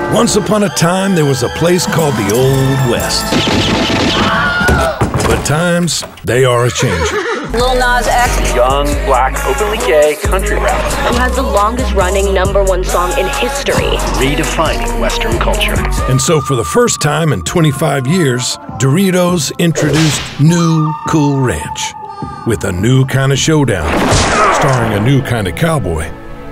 Once upon a time, there was a place called the Old West. But times, they are a-changing. Lil Nas X, young, black, openly gay country rapper who has the longest-running #1 song in history, redefining Western culture. And so for the first time in 25 years, Doritos introduced new Cool Ranch with a new kind of showdown, starring a new kind of cowboy.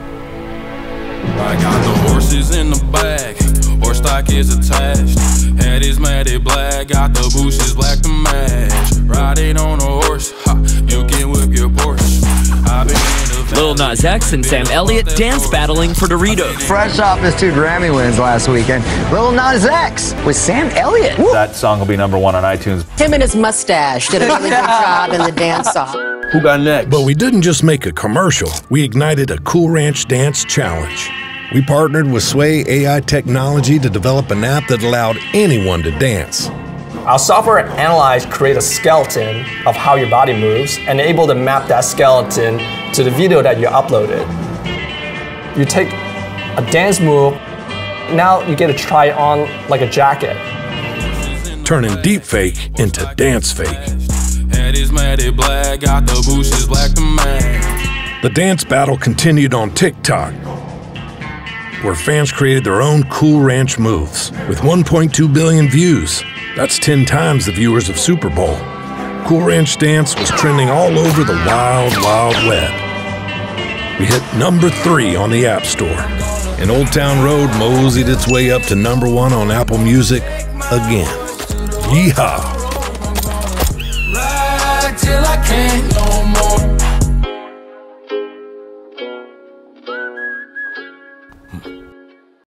I got the horses in the back, horse stock is attached. Head is matted black, got the bushes black to match. Riding on a horse, ha, you can whip your Porsche. I've been in the Lil Nas X and Sam Elliott dance battling for Doritos. Fresh off his 2 Grammy wins last weekend, Lil Nas X with Sam Elliott. Woo. That song will be #1 on iTunes. Him and his mustache did a really good job in the dance song. Who got next? But we didn't just make a commercial, we ignited a Cool Ranch Dance Challenge. We partnered with Sway AI Technology to develop an app that allowed anyone to dance. Our software creates a skeleton of how your body moves and able to map that skeleton to the video that you uploaded. You take a dance move, now you get to try it on like a jacket. Turning deepfake into dance fake. head is matted black, got the bushes black to match. The dance battle continued on TikTok, where fans created their own Cool Ranch moves. With 1.2 billion views, that's 10 times the viewers of Super Bowl. Cool Ranch Dance was trending all over the wild, wild web. We hit #3 on the App Store, and Old Town Road moseyed its way up to #1 on Apple Music again. Yeehaw! Ride till I can't no more.